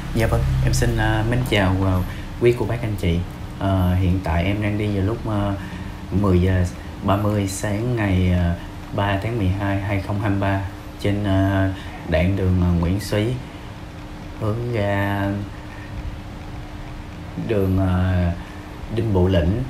Dạ vâng, em xin mến chào quý cô bác anh chị. Hiện tại em đang đi vào lúc 10 giờ 30 sáng ngày 3 tháng 12 2023 trên đoạn đường Nguyễn Xúy, hướng ra đường Đinh Bộ Lĩnh,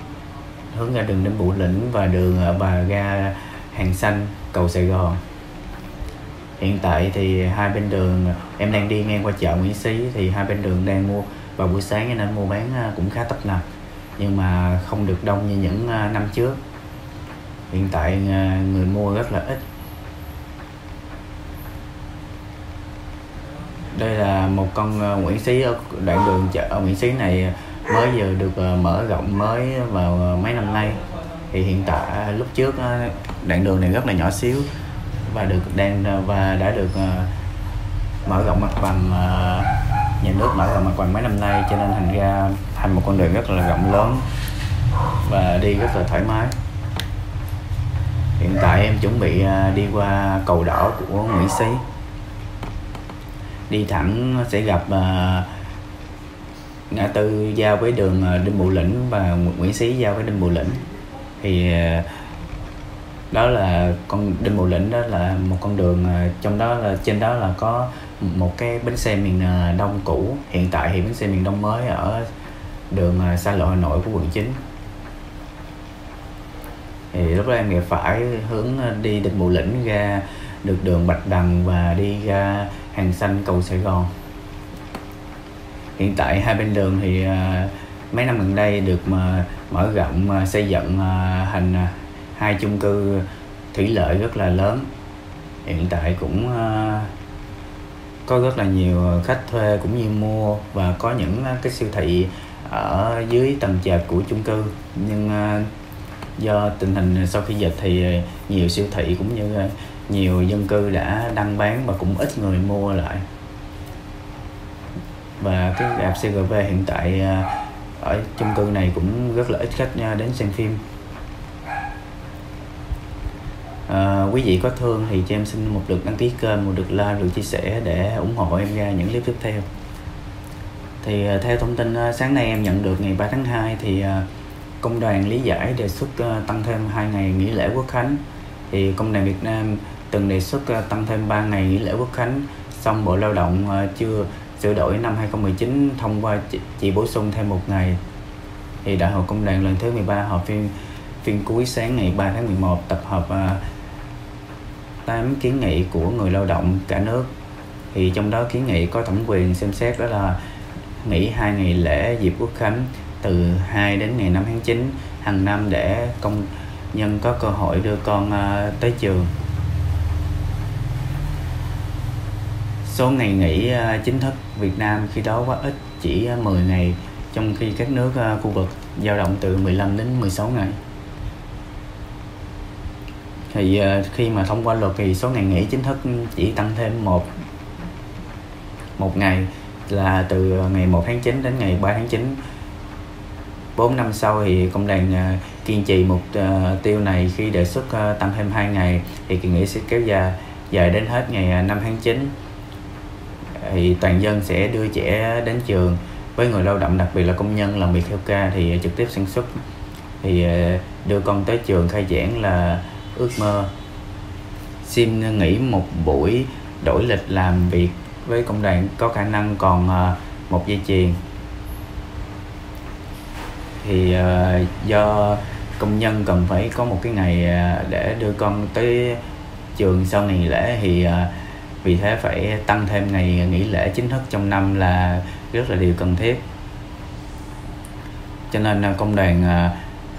và ga Hàng Xanh, cầu Sài Gòn. Hiện tại thì hai bên đường em đang đi ngang qua chợ Nguyễn Xí, thì hai bên đường đang mua vào buổi sáng nên mua bán cũng khá tấp nập, nhưng mà không được đông như những năm trước. Hiện tại người mua rất là ít. Đây là một con Nguyễn Xí, ở đoạn đường chợ Nguyễn Xí này mới vừa được mở rộng mới vào mấy năm nay. Thì hiện tại lúc trước đoạn đường này rất là nhỏ xíu và đã được mở rộng mặt bằng, nhà nước mở rộng mặt bằng mấy năm nay, cho nên thành ra thành một con đường rất là rộng lớn và đi rất là thoải mái. Hiện tại em chuẩn bị đi qua cầu đỏ của Nguyễn Xí, đi thẳng sẽ gặp ngã tư giao với đường Đinh Bộ Lĩnh và Nguyễn Xí giao với Đinh Bộ Lĩnh. Thì đó là con Đinh Bộ Lĩnh, đó là một con đường trong đó là trên đó là có một cái bến xe miền Đông cũ. Hiện tại thì bến xe miền Đông mới ở đường xa lộ Hà Nội của quận 9. Thì lúc đó em gặp phải hướng đi Đinh Bộ Lĩnh ra được đường Bạch Đằng và đi ra Hàng Xanh, cầu Sài Gòn. Hiện tại hai bên đường thì mấy năm gần đây được mở rộng, xây dựng thành hai chung cư thủy lợi rất là lớn. Hiện tại cũng có rất là nhiều khách thuê cũng như mua, và có những cái siêu thị ở dưới tầng trệt của chung cư. Nhưng do tình hình sau khi dịch thì nhiều siêu thị cũng như nhiều dân cư đã đăng bán và cũng ít người mua lại. Và cái rạp CGV hiện tại ở chung cư này cũng rất là ít khách đến xem phim. Quý vị có thương thì cho em xin một lượt đăng ký kênh, một lượt like, một lượt chia sẻ để ủng hộ em ra những clip tiếp theo. Thì theo thông tin sáng nay em nhận được ngày 3 tháng 2 thì Công đoàn lý giải đề xuất tăng thêm 2 ngày nghỉ lễ Quốc khánh. Thì Công đoàn Việt Nam từng đề xuất tăng thêm 3 ngày nghỉ lễ Quốc khánh, song Bộ Lao động chưa sửa đổi năm 2019 thông qua chỉ bổ sung thêm 1 ngày. Thì Đại hội Công đoàn lần thứ 13 họp phiên cuối sáng ngày 3 tháng 11 tập hợp 8 kiến nghị của người lao động cả nước. Thì trong đó kiến nghị có thẩm quyền xem xét đó là nghỉ 2 ngày lễ dịp Quốc khánh từ 2 đến ngày 5 tháng 9 hàng năm để công nhân có cơ hội đưa con tới trường. Số ngày nghỉ chính thức Việt Nam khi đó quá ít, chỉ 10 ngày, trong khi các nước khu vực dao động từ 15 đến 16 ngày. Thì khi mà thông qua luật thì số ngày nghỉ chính thức chỉ tăng thêm một ngày, là từ ngày 1 tháng 9 đến ngày 3 tháng 9. 4 năm sau thì Công đoàn kiên trì mục tiêu này. Khi đề xuất tăng thêm 2 ngày thì kỳ nghỉ sẽ kéo dài đến hết ngày 5 tháng 9. Thì toàn dân sẽ đưa trẻ đến trường. Với người lao động, đặc biệt là công nhân làm việc theo ca thì trực tiếp sản xuất, thì đưa con tới trường khai giảng là ước mơ. Xin nghỉ một buổi đổi lịch làm việc với công đoàn có khả năng còn 1 dây chuyền. Thì do công nhân cần phải có một cái ngày để đưa con tới trường sau ngày nghỉ lễ, thì vì thế phải tăng thêm ngày nghỉ lễ chính thức trong năm là rất là điều cần thiết. Cho nên công đoàn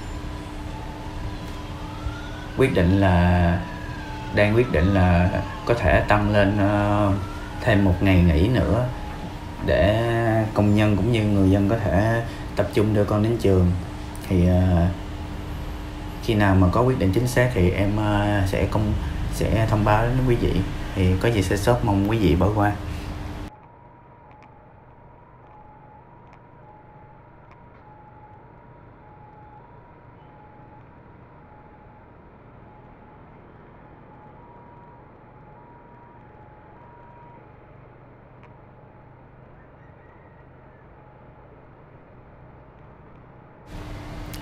đang quyết định là có thể tăng lên thêm 1 ngày nghỉ nữa, để công nhân cũng như người dân có thể tập trung đưa con đến trường. Thì khi nào mà có quyết định chính xác thì em sẽ thông báo đến quý vị. Thì có gì sẽ sớm, mong quý vị bỏ qua.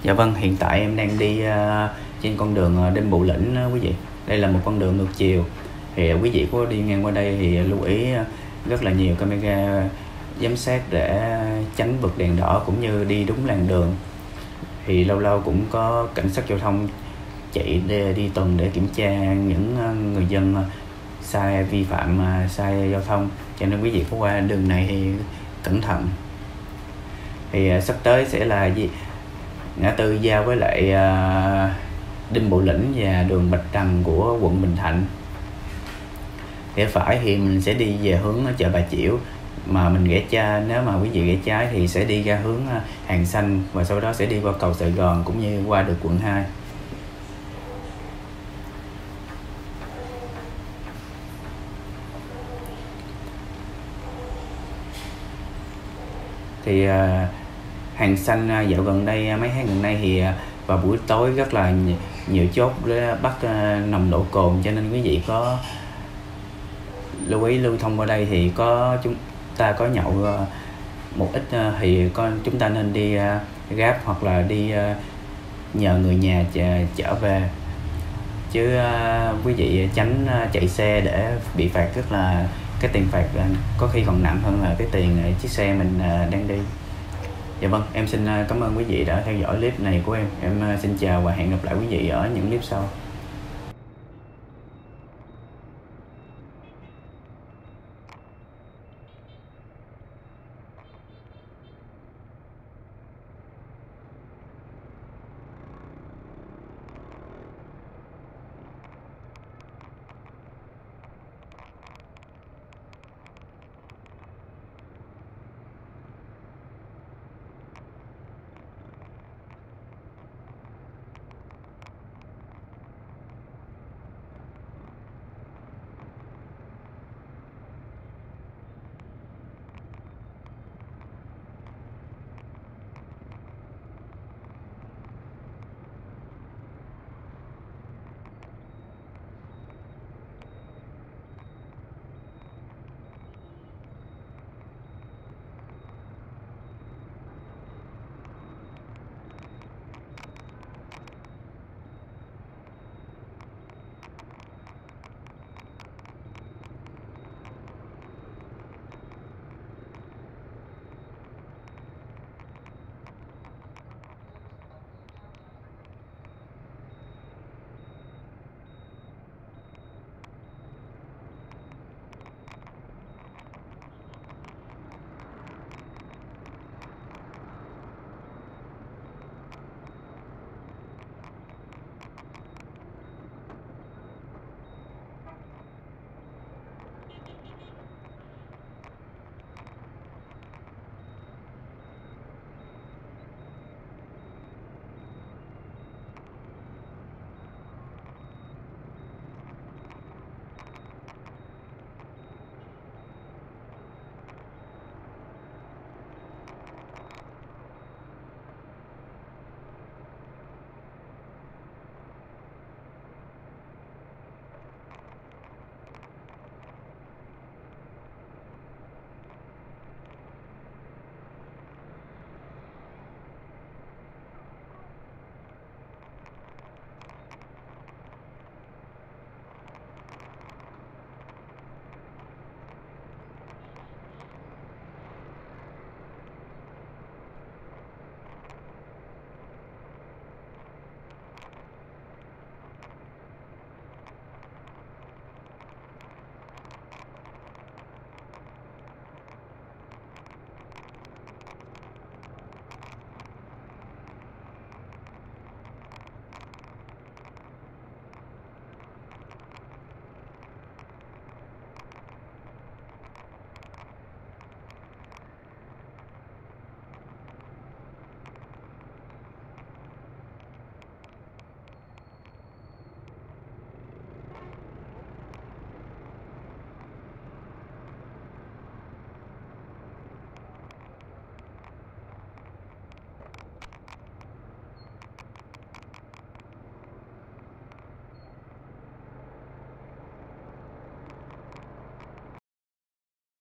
Dạ vâng, hiện tại em đang đi trên con đường Đinh Bộ Lĩnh quý vị. Đây là một con đường ngược chiều. Thì quý vị có đi ngang qua đây thì lưu ý rất là nhiều camera giám sát để tránh vượt đèn đỏ cũng như đi đúng làn đường. Thì lâu lâu cũng có cảnh sát giao thông chạy đi tuần để kiểm tra những người dân sai vi phạm sai giao thông, cho nên quý vị có qua đường này thì cẩn thận. Thì sắp tới sẽ là ngã tư giao với lại Đinh Bộ Lĩnh và đường Bạch Đằng của quận Bình Thạnh. Rẽ phải thì mình sẽ đi về hướng chợ Bà Chiểu, mà mình rẽ trái, nếu mà quý vị rẽ trái thì sẽ đi ra hướng Hàng Xanh và sau đó sẽ đi qua cầu Sài Gòn cũng như qua được quận 2. Thì Hàng Xanh dạo gần đây, mấy tháng gần đây thì vào buổi tối rất là nhiều chốt để bắt nồng độ cồn, cho nên quý vị có lưu ý lưu thông qua đây thì chúng ta có nhậu một ít thì chúng ta nên đi Grab hoặc là đi nhờ người nhà chở về, chứ quý vị tránh chạy xe để bị phạt, rất là cái tiền phạt có khi còn nặng hơn là cái tiền chiếc xe mình đang đi. Dạ vâng, em xin cảm ơn quý vị đã theo dõi clip này của em. Em xin chào và hẹn gặp lại quý vị ở những clip sau.